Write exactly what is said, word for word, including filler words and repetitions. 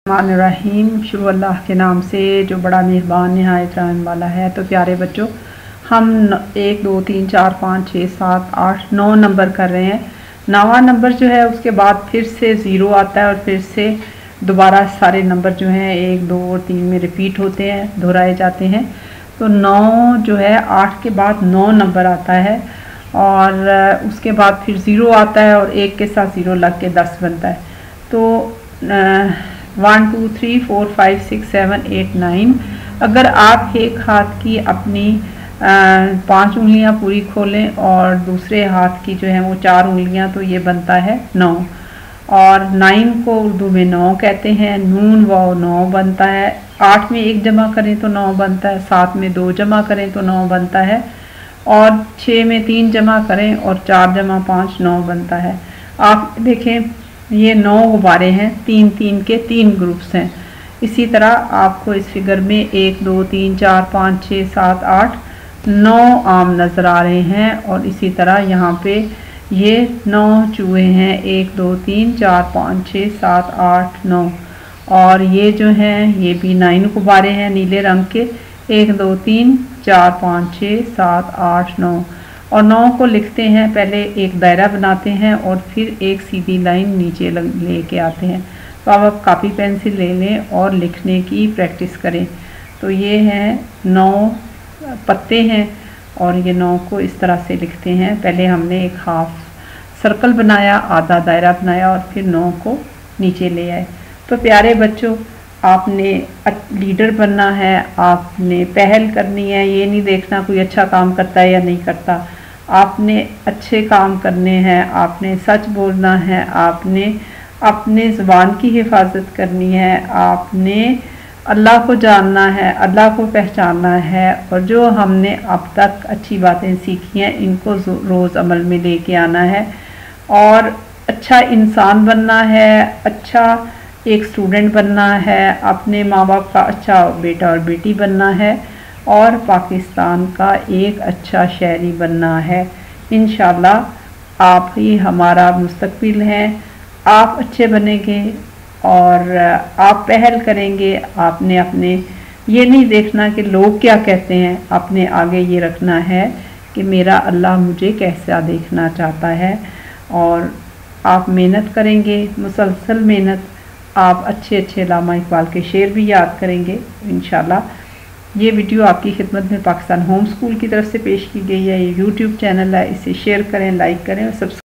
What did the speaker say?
रहीम शुरू अल्लाह के नाम से जो बड़ा मेहरबान नहायत रहम वाला है। तो प्यारे बच्चों, हम एक दो तीन चार पाँच छः सात आठ नौ नंबर कर रहे हैं। नवा नंबर जो है उसके बाद फिर से ज़ीरो आता है और फिर से दोबारा सारे नंबर जो हैं एक दो और तीन में रिपीट होते हैं, दोहराए जाते हैं। तो नौ जो है आठ के बाद नौ नंबर आता है और उसके बाद फिर ज़ीरो आता है और एक के साथ ज़ीरो लग के दस बनता है। तो one two three four five six seven eight nine. अगर आप एक हाथ की अपनी पांच उंगलियां पूरी खोलें और दूसरे हाथ की जो है वो चार उंगलियां, तो ये बनता है नौ। और नाइन को उर्दू में नौ कहते हैं। नून वाव नौ बनता है। आठ में एक जमा करें तो नौ बनता है। सात में दो जमा करें तो नौ बनता है। और छः में तीन जमा करें और चार जमा पाँच नौ बनता है। आप देखें ये नौ गुब्बारे हैं, तीन तीन के तीन ग्रुप्स हैं। इसी तरह आपको इस फिगर में एक दो तीन चार पाँच छः सात आठ नौ आम नज़र आ रहे हैं। और इसी तरह यहाँ पे ये नौ चूहे हैं, एक दो तीन चार पाँच छः सात आठ नौ। और ये जो हैं ये भी नाइन गुब्बारे हैं नीले रंग के, एक दो तीन चार पाँच छः सात आठ नौ। और नौ को लिखते हैं, पहले एक दायरा बनाते हैं और फिर एक सीधी लाइन नीचे लेके आते हैं। तो अब आप कापी पेंसिल ले लें और लिखने की प्रैक्टिस करें। तो ये हैं नौ पत्ते हैं और ये नौ को इस तरह से लिखते हैं। पहले हमने एक हाफ सर्कल बनाया, आधा दायरा बनाया और फिर नौ को नीचे ले आए। तो प्यारे बच्चों, आपने लीडर बनना है, आपने पहल करनी है। ये नहीं देखना कोई अच्छा काम करता है या नहीं करता। आपने अच्छे काम करने हैं, आपने सच बोलना है, आपने अपने ज़ुबान की हिफाजत करनी है, आपने अल्लाह को जानना है, अल्लाह को पहचानना है। और जो हमने अब तक अच्छी बातें सीखी हैं इनको रोज़ अमल में लेके आना है। और अच्छा इंसान बनना है, अच्छा एक स्टूडेंट बनना है, अपने माँ बाप का अच्छा बेटा और बेटी बनना है और पाकिस्तान का एक अच्छा शहरी बनना है। इंशाल्लाह आप ही हमारा मुस्तकबिल हैं। आप अच्छे बनेंगे और आप पहल करेंगे। आपने अपने ये नहीं देखना कि लोग क्या कहते हैं, अपने आगे ये रखना है कि मेरा अल्लाह मुझे कैसा देखना चाहता है। और आप मेहनत करेंगे, मुसलसल मेहनत। आप अच्छे अच्छे अल्लामा इकबाल के शेर भी याद करेंगे इंशाल्लाह। ये वीडियो आपकी खिदमत में पाकिस्तान होम स्कूल की तरफ से पेश की गई है। ये यूट्यूब चैनल है, इसे शेयर करें, लाइक करें और सब्सक्राइब